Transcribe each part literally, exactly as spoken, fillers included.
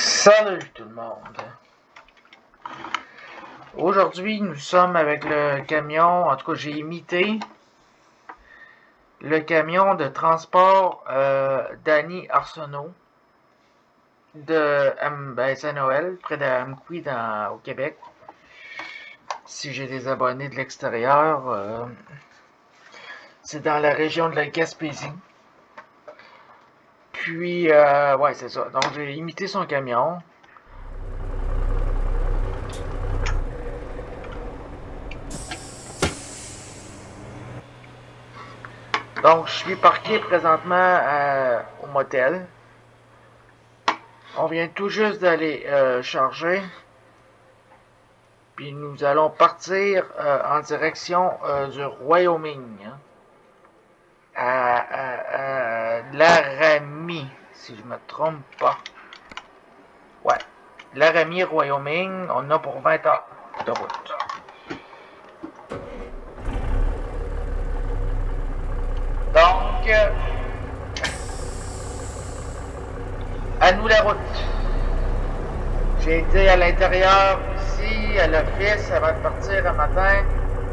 Salut tout le monde! Aujourd'hui, nous sommes avec le camion, en tout cas j'ai imité le camion de transport euh, d'Annie Arsenault de M ben, Saint-Noël, près de Amqui au Québec. Si j'ai des abonnés de l'extérieur, euh, c'est dans la région de la Gaspésie. Puis, euh, ouais, c'est ça. Donc, j'ai imité son camion. Donc, je suis parqué présentement euh, au motel. On vient tout juste d'aller euh, charger. Puis nous allons partir euh, en direction euh, du Wyoming. Hein, à, à, à Laramie, si je me trompe pas. Ouais. Laramie, Wyoming, on a pour vingt heures de route. Donc, euh, à nous la route. J'ai été à l'intérieur ici, à l'office, avant de partir un matin.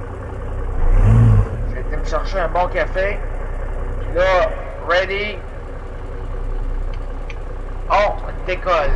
J'ai été me chercher un bon café. Puis là, ready. On décolle.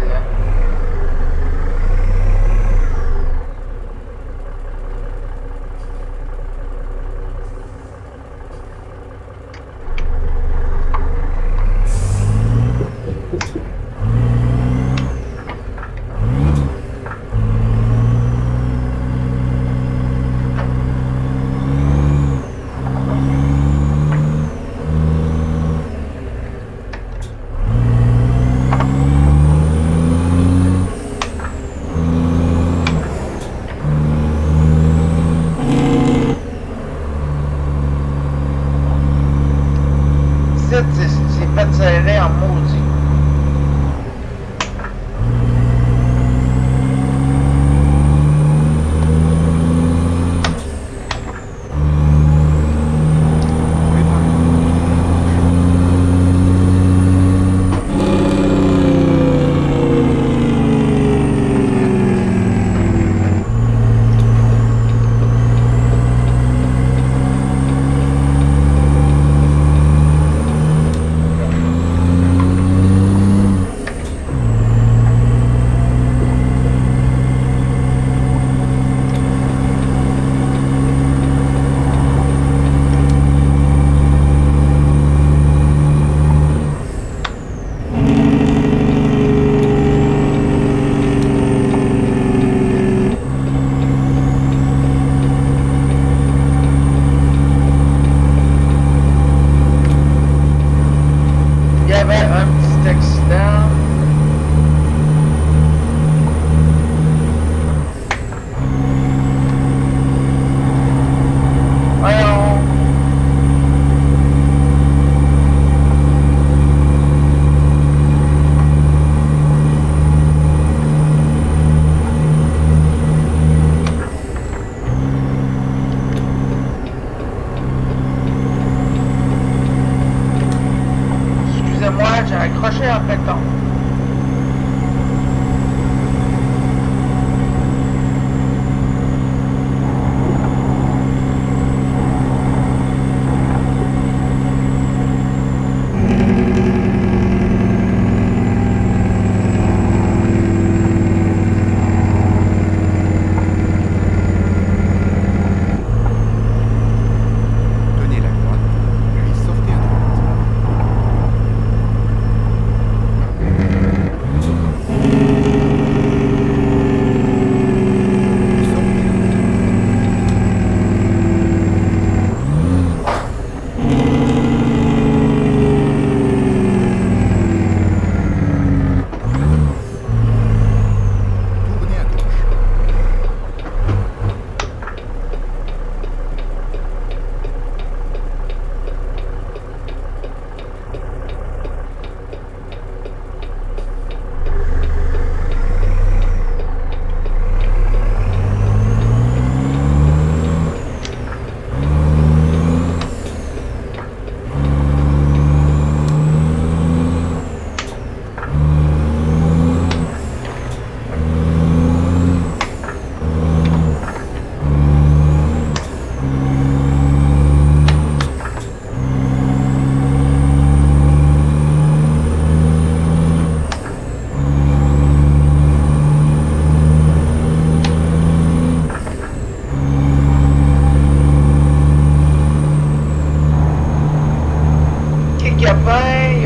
C'est fait serrer en maudit. Excusez-moi, j'ai accroché en pétant. Donnez la droite, puis sortez à droite.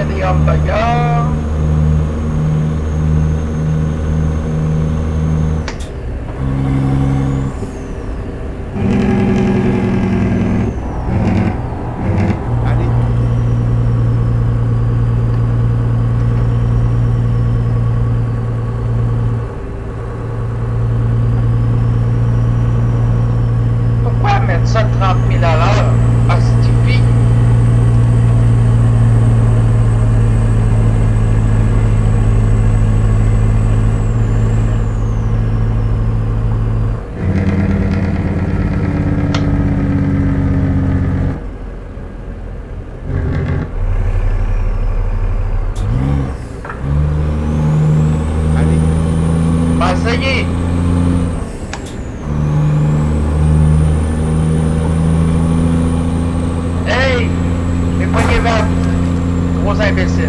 des hamburgers. Pourquoi mettre ça trente mille à l'heure? Ah, c'est typique. Ben, ça y est. Hey! Les poignées vertes! Gros imbéciles!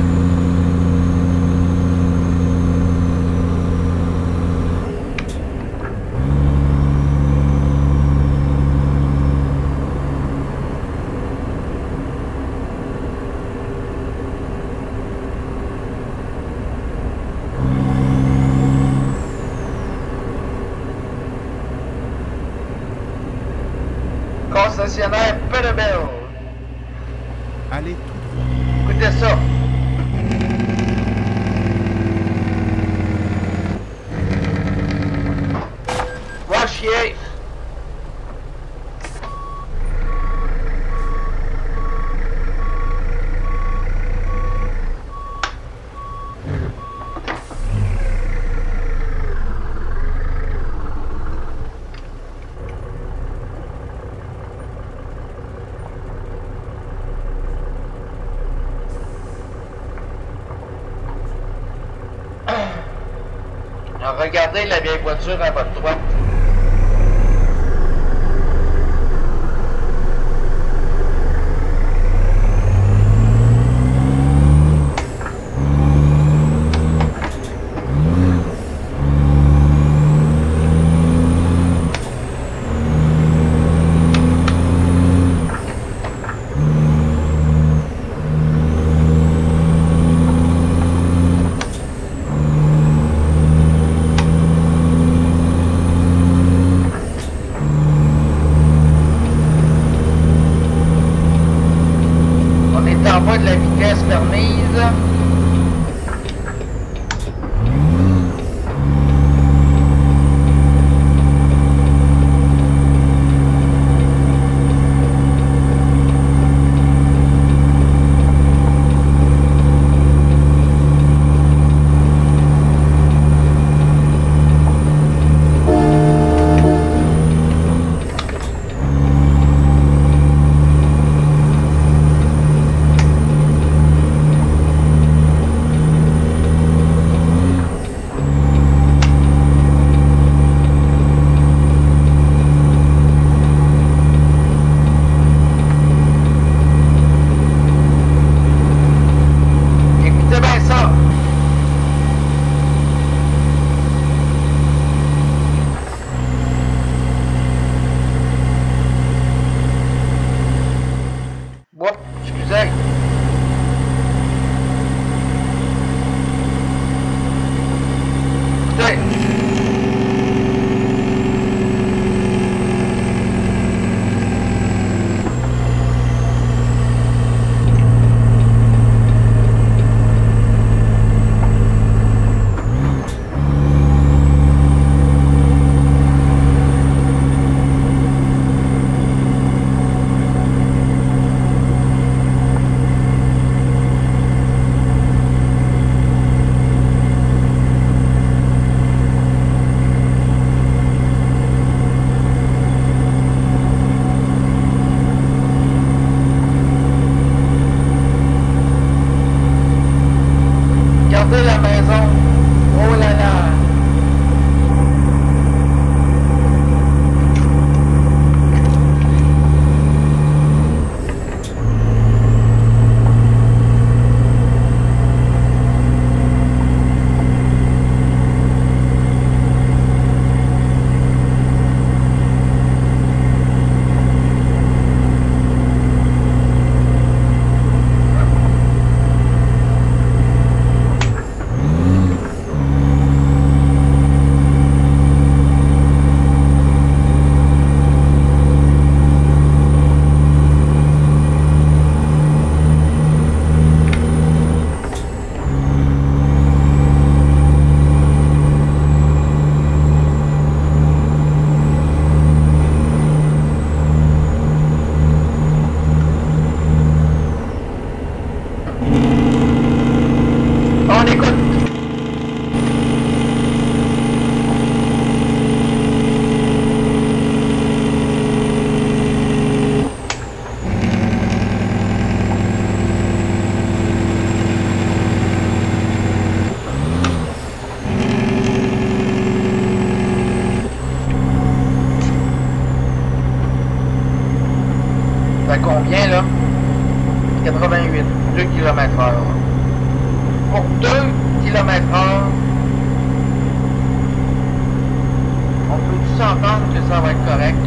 Concessionnaire Peterbilt! Allez tout droit. Écoutez ça! Va chier! Alors, regardez la vieille voiture à votre droite. En bas de la vitesse permise. Oups, excusez. Écoutez. Regardez la maison. Oh là là. combien là? quatre-vingt-huit, deux kilomètres heure. Pour deux kilomètres heure, on peut tous s'entendre que ça va être correct.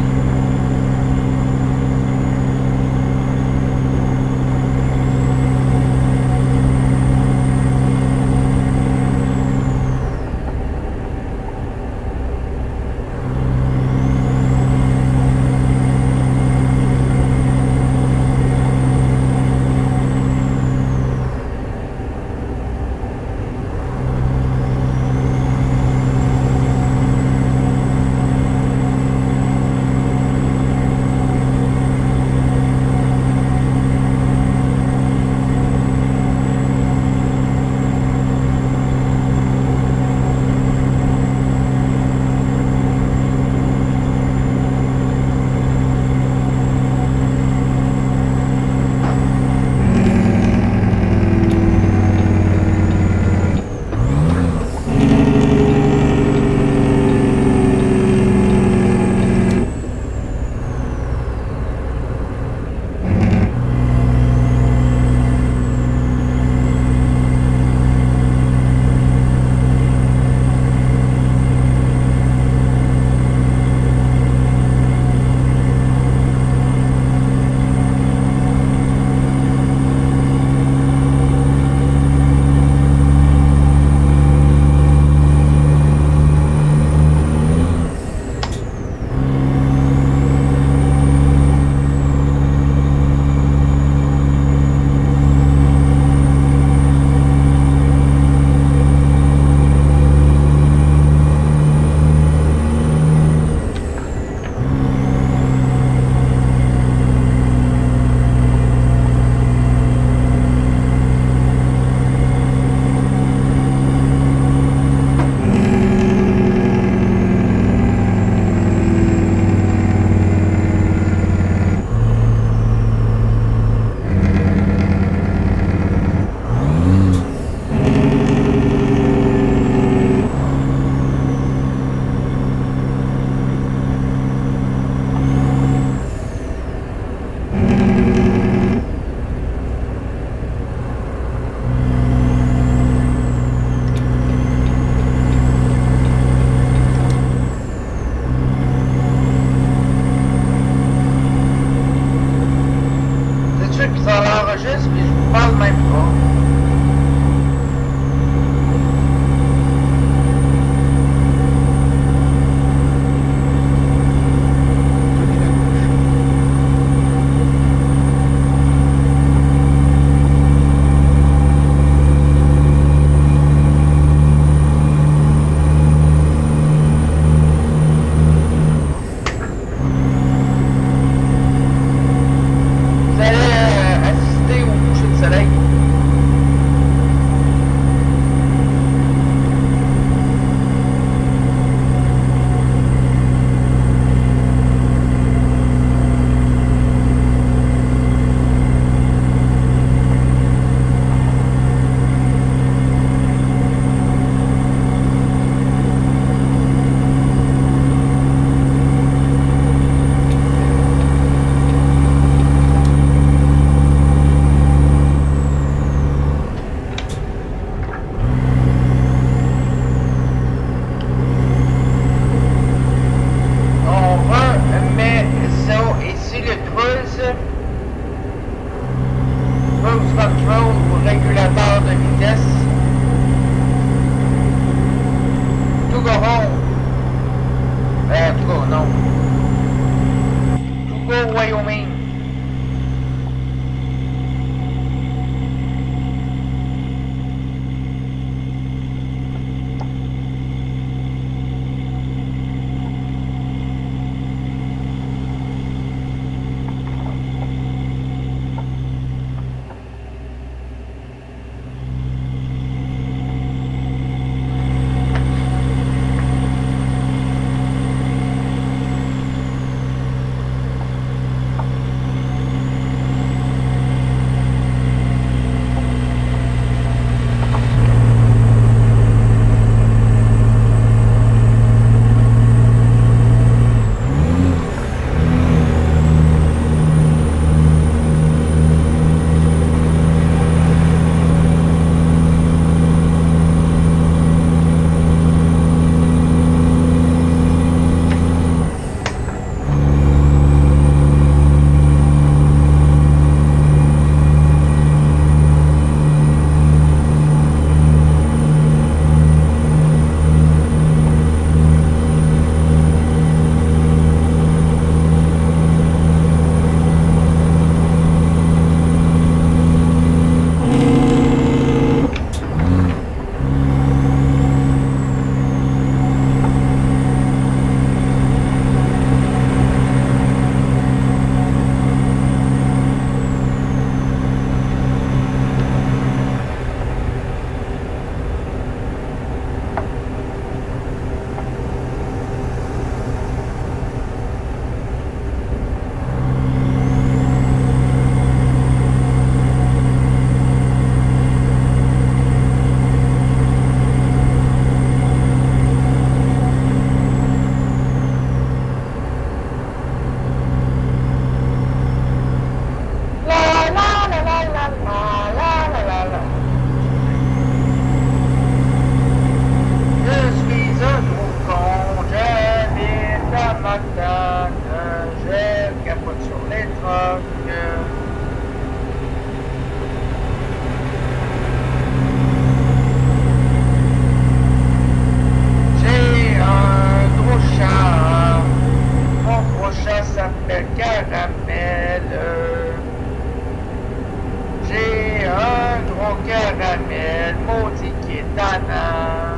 maudit qui est tannant.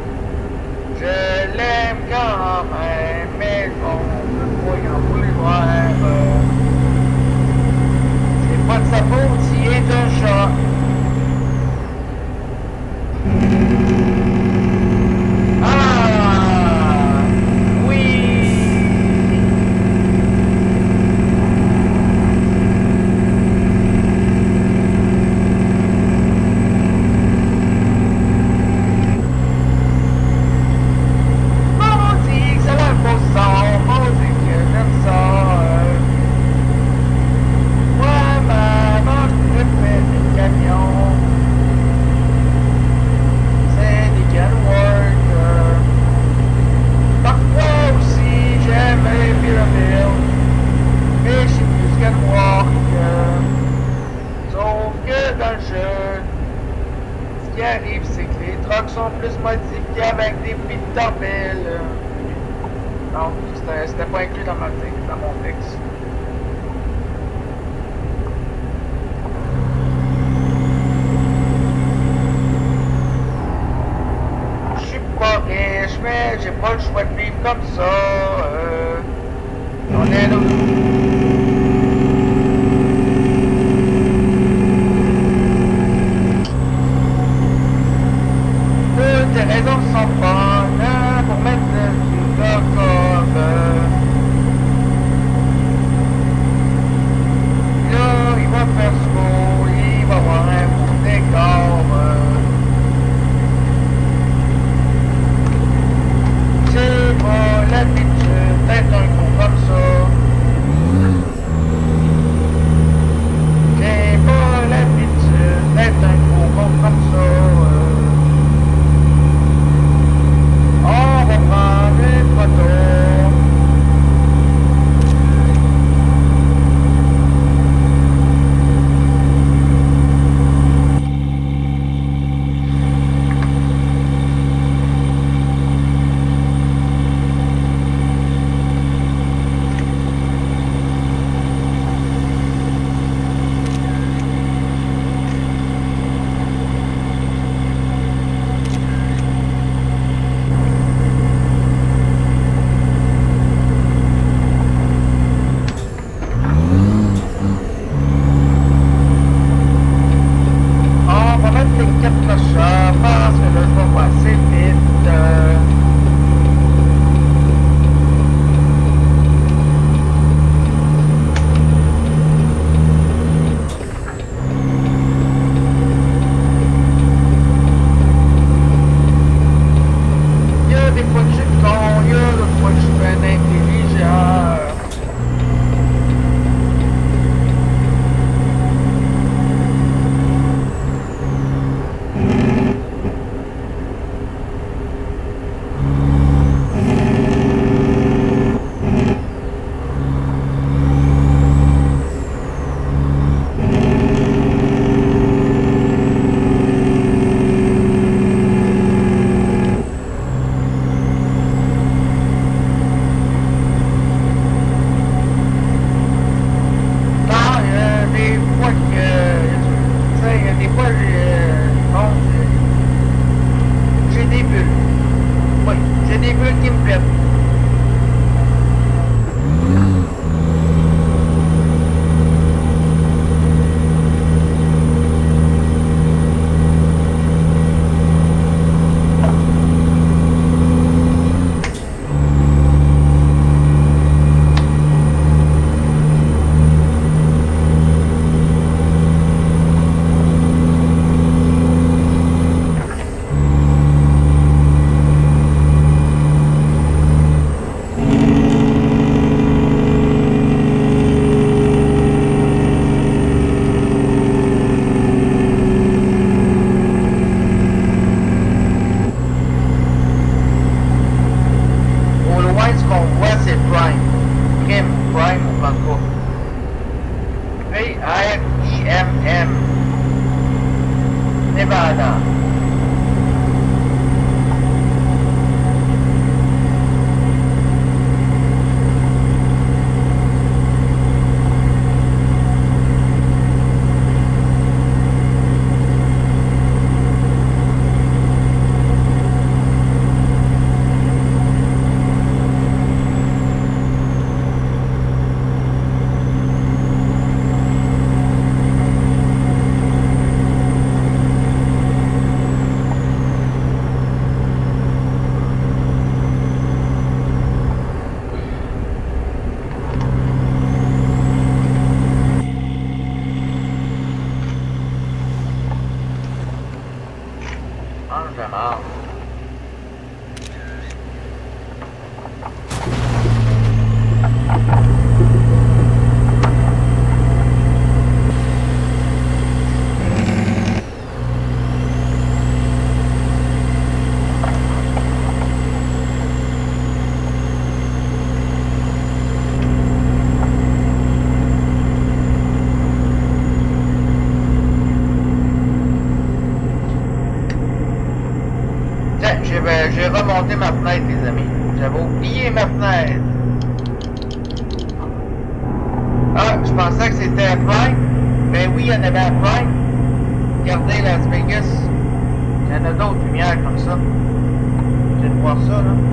Je l'aime quand même, mais on peut pas y en vouloir. C'est pas de sa faute, il est un chat. Ah! Oui! Maudit que ça a un beau son, maudit que j'aime ça. Moi, maman, je fais des camions. C'est des gunworkers. Parfois aussi, j'aime les pyramides. Mais je suis plus gunworker. Sauf que dans le jeu, ce qui arrive, c'est que les trucks sont plus modifiés avec des Peterbilt. Non, c'était pas inclus dans, ma, dans mon texte. Je suis pas riche, mais j'ai pas le choix de vivre comme ça. Euh, on est là. Toutes tes raisons sont bonnes hein, pour mettre du lock-up. Là, il va faire chaud, il va avoir un beau décor. J'ai pas l'habitude d'être un con comme ça. J'ai pas l'habitude d'être un con comme ça. On va prendre une photo. mange de la marde. J'ai remonté ma fenêtre, les amis. J'avais oublié ma fenêtre. Ah, je pensais que c'était à Prime. Ben oui, il y en avait à Prime. Regardez Las Vegas. Il y en a d'autres lumières comme ça. Je viens de voir ça, là.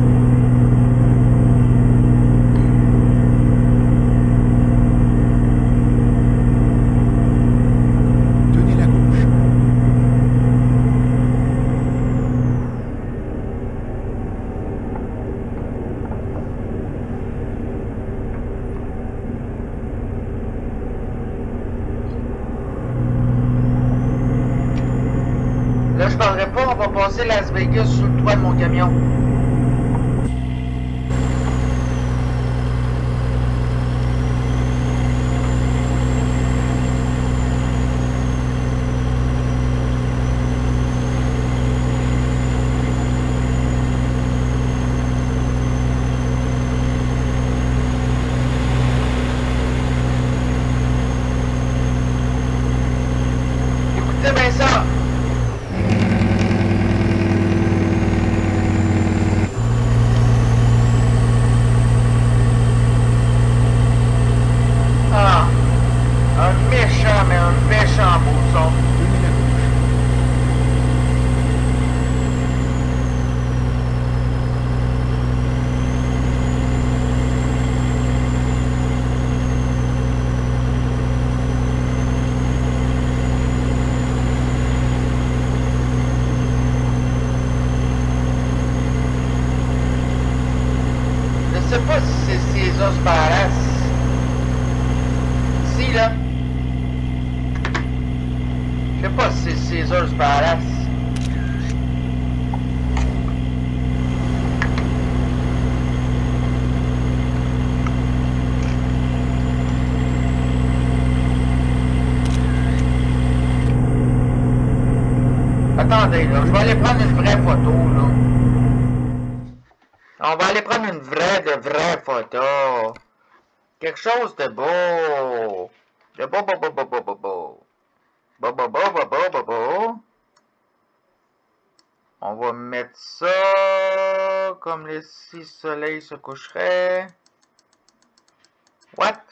Là, je parlerai pas, on va passer Las Vegas sur le toit de mon camion. Écoutez bien ça. Je sais pas si c'est Caesar's Palace. Si, là. Je sais pas si c'est Caesar's Palace. Attendez, là. Je vais aller prendre une vraie photo, là. On va aller prendre une vraie, de vraie photo. Quelque chose de beau. De beau, beau, beau, beau, beau, beau, beau. Beau, beau, beau, beau, beau, beau, beau. On va mettre ça comme le si soleil se coucherait. What?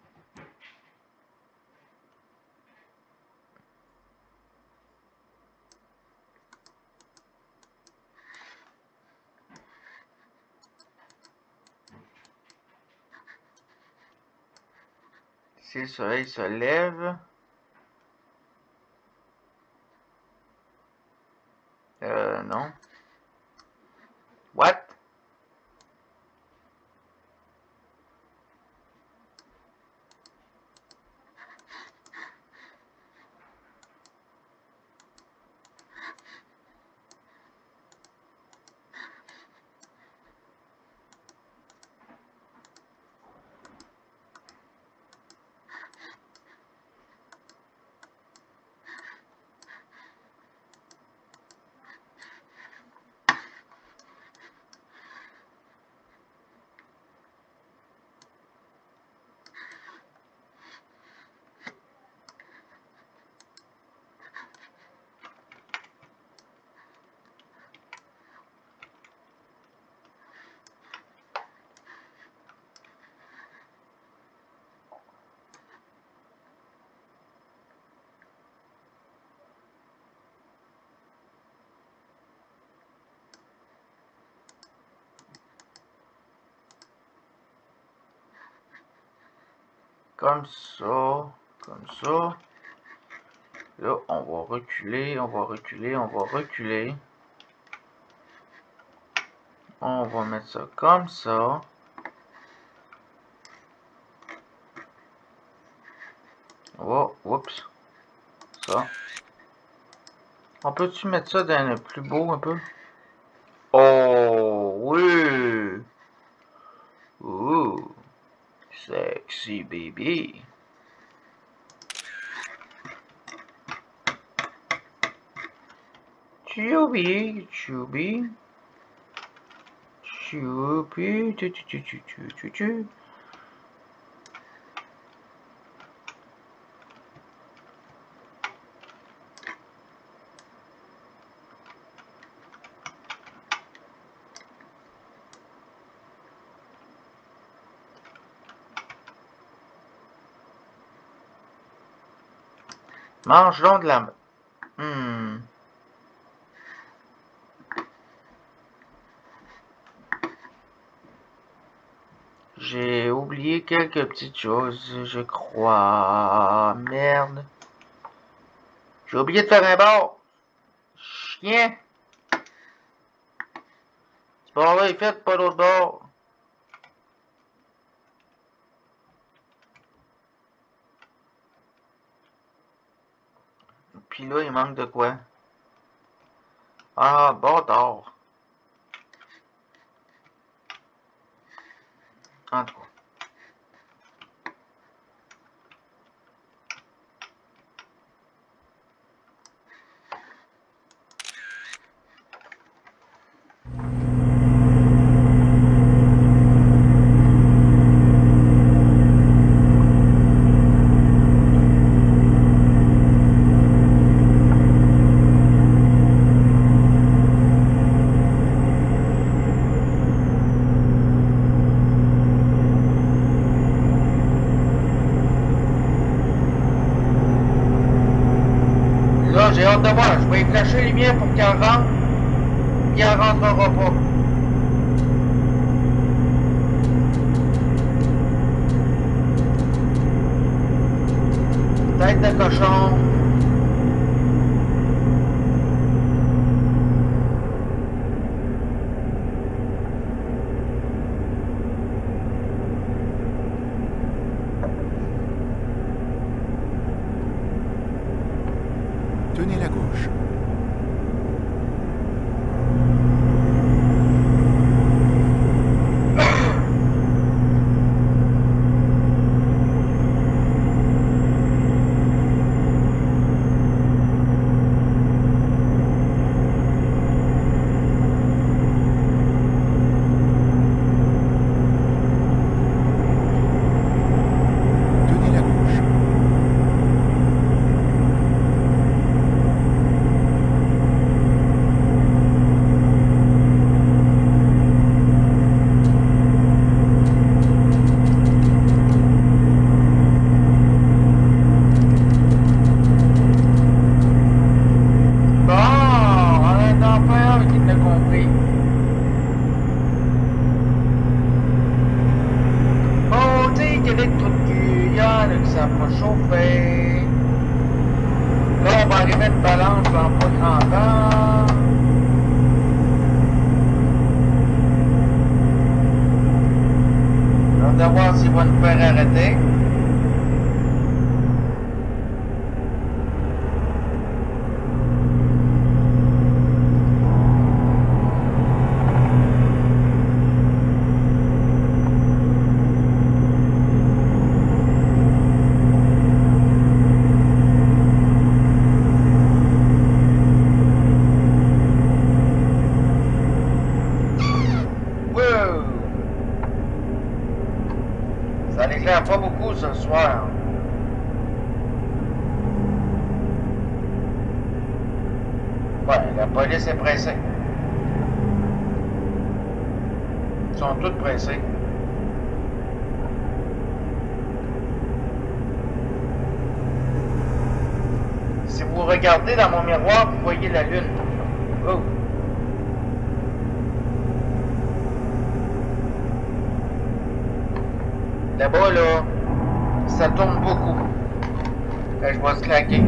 Si le soleil se lève. Euh, non. What? Comme ça, comme ça. Là, on va reculer, on va reculer, on va reculer. On va mettre ça comme ça. Oh, oups. Ça. On peut-tu mettre ça dans le plus beau un peu? Oh, oui! Ouh! Sexy baby! Chubby, chubby. Chubby, tu tu tu tu tu tu tu. Mange donc de la... Hmm. J'ai oublié quelques petites choses, je crois. Merde. J'ai oublié de faire un bord. Chien. Ce bord-là est fait, pas l'autre bord. Puis là, il manque de quoi? Ah, bâtard. En tout cas. Là, j'ai hâte de voir. Je vais y flasher les miens pour qu'elle rentre. Puis elle rentrera pas. Tête de cochon. Tenez la gauche. Tenez la gauche. Bon, on est en peur qu'il l'a compris. Oh, t'es électrocuteur, que ça va chauffer. Là, on va arriver à une balance dans pas trente ans. On va voir s'il va nous faire arrêter. Wow! Ça n'éclaire pas beaucoup ce soir. Ouais, la police est pressée. Ils sont tous pressés. Si vous regardez dans mon miroir, vous voyez la lune. Oh! Là-bas, là, ça tourne beaucoup. Là, je vais se claquer.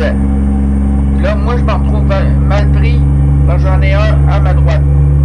disais. Là, moi, je me retrouve mal pris, parce que j'en ai un à ma droite.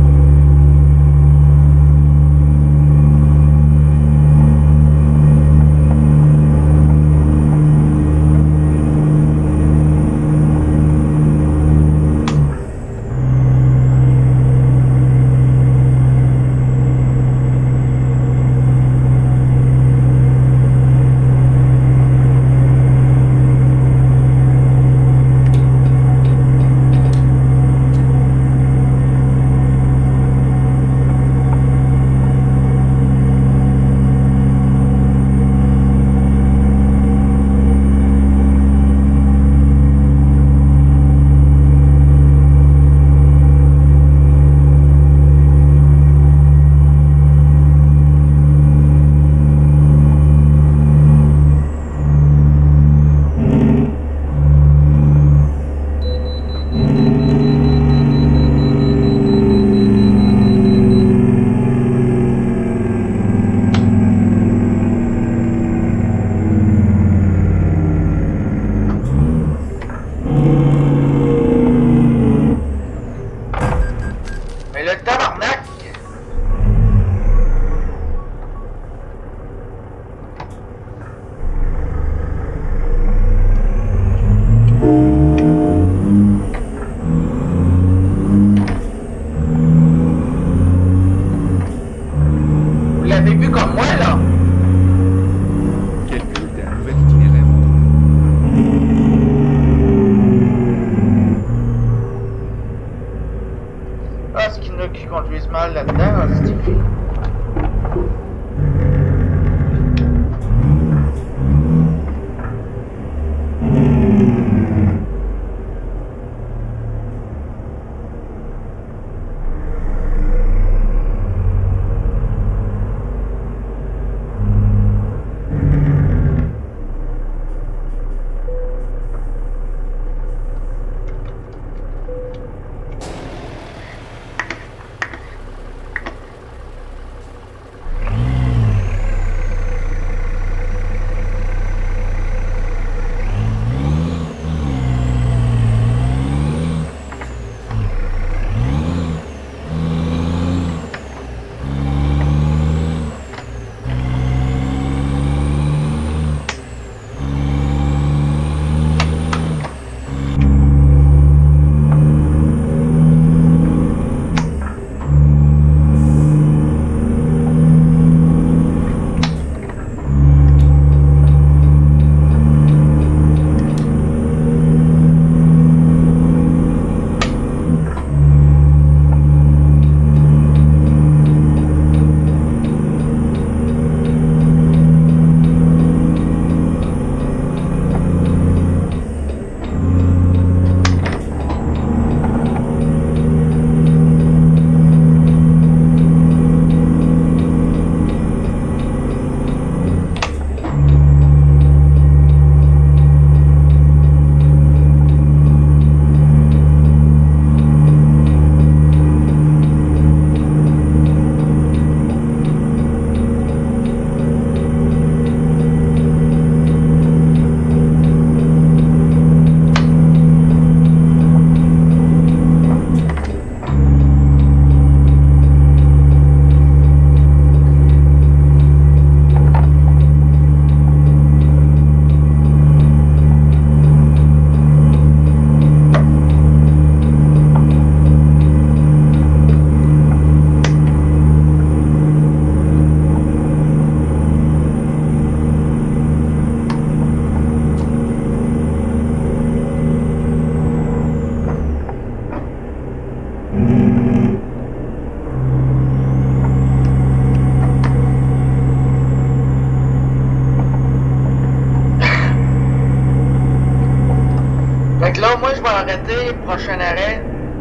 arrêter, prochain arrêt,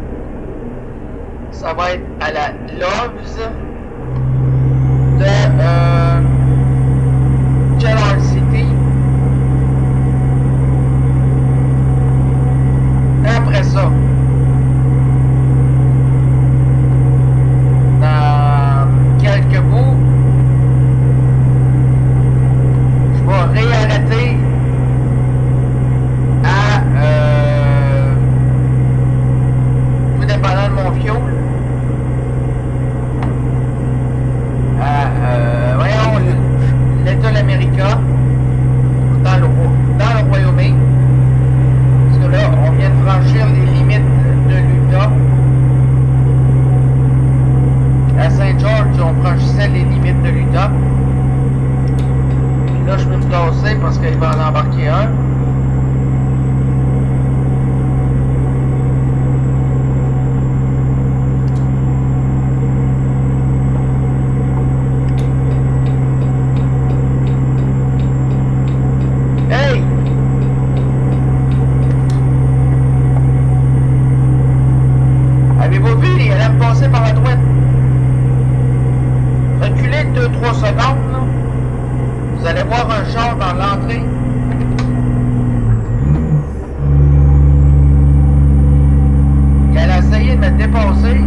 ça va être à la Loves de euh, Jellar City. Après ça, dans quelques bouts, je vais réarrêter à euh, un. Hey! Avez-vous vu, il allait me passer par la droite. Reculez deux trois secondes, là. Vous allez voir un char dans l'entrée. Il a essayé de me dépasser.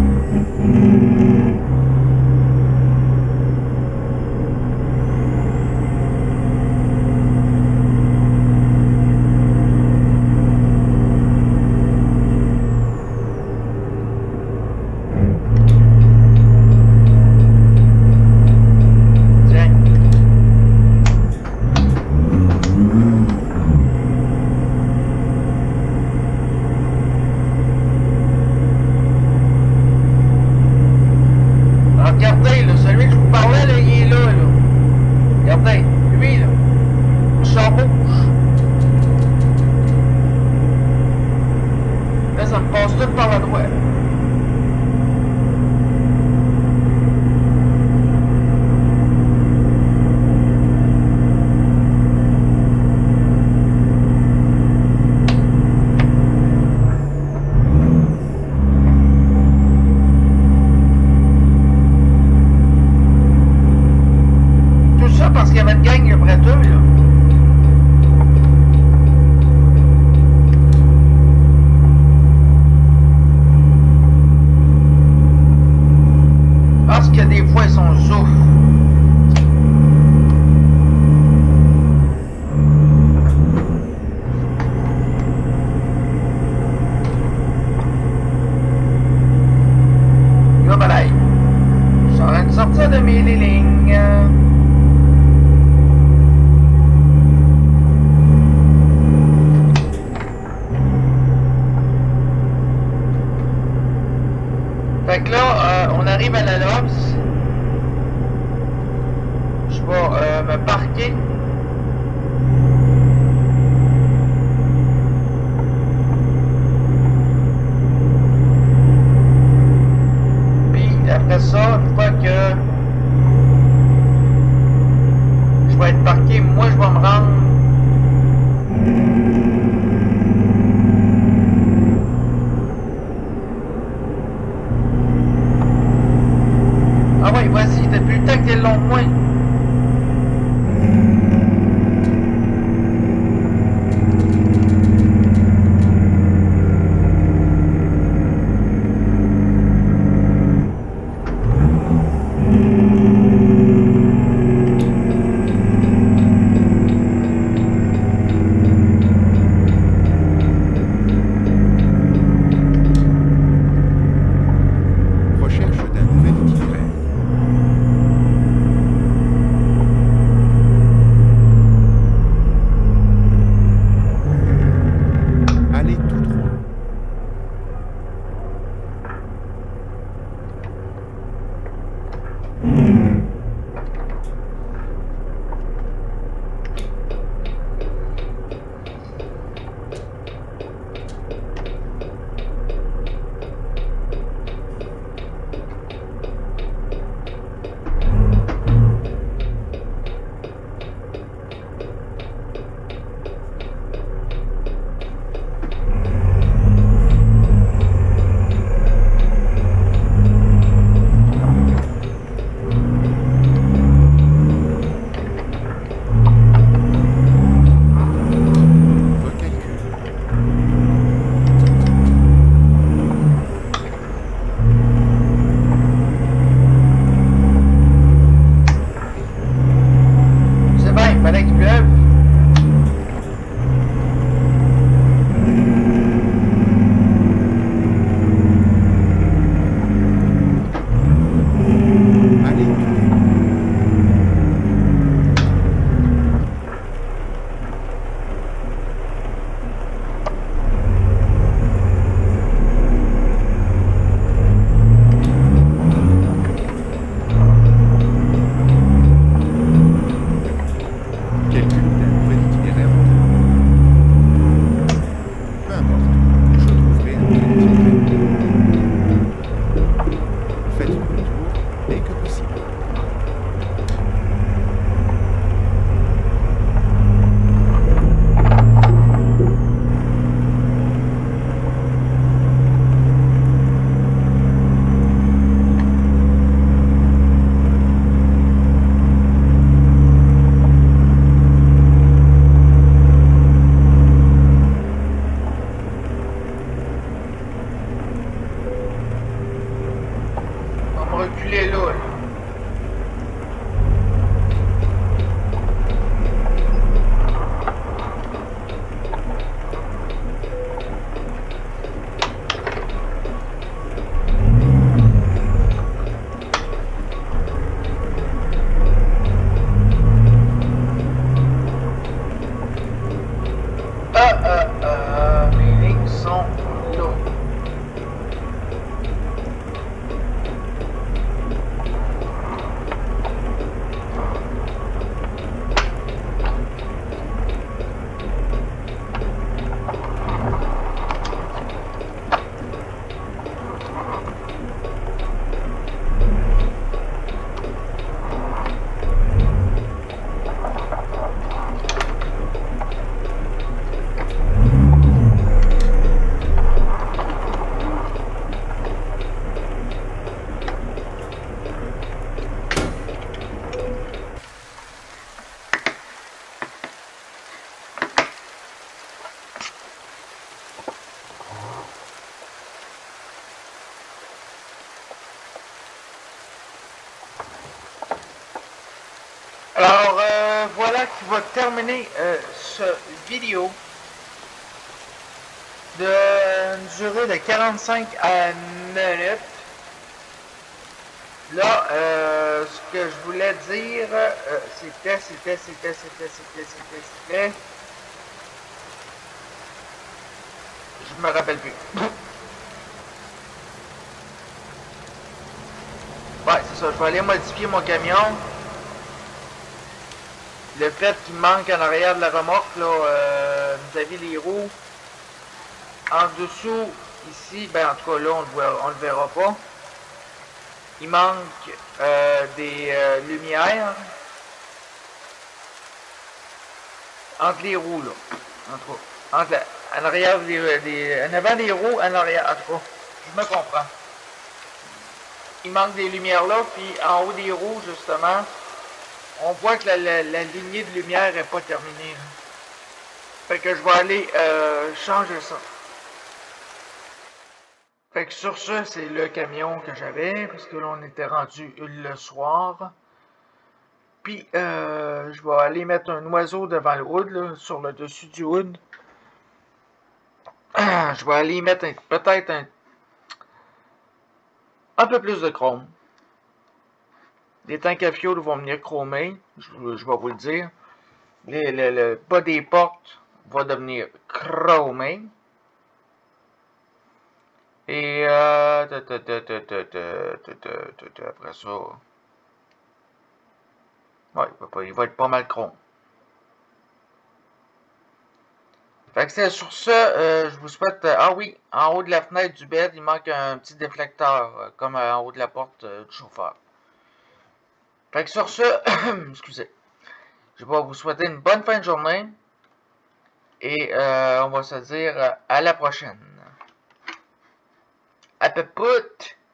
Regardez, là, celui que je vous parlais, là, il est là, là. Regardez, lui, là. Le char rouge. Là, ça me passe tout par la droite. Parce qu'il y avait une gang après tout, là. Parce que des fois, ils sont souffles. Yo, balaye. Je suis en train de sortir de mes lignes. Fait que là, euh, on arrive à la Lobs. Je vais euh, me parquer. Puis après ça, une fois que je vais être parqué, moi je vais me rendre. Ah ouais, voici, t'as plus le temps que t'es long de moi. Alors, euh, voilà qui va terminer euh, ce vidéo de une durée de quarante-cinq minutes. Là, euh, ce que je voulais dire, euh, c'était, c'était, c'était, c'était, c'était, c'était, c'était... Je me rappelle plus. Ouais, c'est ça, je vais aller modifier mon camion. Le fait qu'il manque en arrière de la remorque, là, euh, vous avez les roues. En dessous, ici, ben en tout cas là, on le, voit, on le verra pas. Il manque euh, des euh, lumières entre les roues, là. En tout cas, entre la, en arrière des, des, en avant des roues, en arrière, en tout cas, je me comprends. Il manque des lumières là, puis en haut des roues, justement, on voit que la, la, la lignée de lumière n'est pas terminée. Là. Fait que je vais aller euh, changer ça. Fait que sur ce, c'est le camion que j'avais, parce que là, on était rendu le soir. Puis, euh, je vais aller mettre un oiseau devant le hood, là, sur le dessus du hood. Je vais aller mettre peut-être un, un peu plus de chrome. Les tanks à fioul vont venir chromer, je, je vais vous le dire. Les, le, le bas des portes va devenir chromé. Et euh, après ça, ouais, il va, pas, il va être pas mal chrome. Fait que c'est sur ce, euh, je vous souhaite... Euh, ah oui, en haut de la fenêtre du bed, il manque un petit déflecteur, euh, comme euh, en haut de la porte euh, du chauffeur. Fait que sur ce, excusez, je vais vous souhaiter une bonne fin de journée. Et euh, on va se dire euh, à la prochaine. À peu près.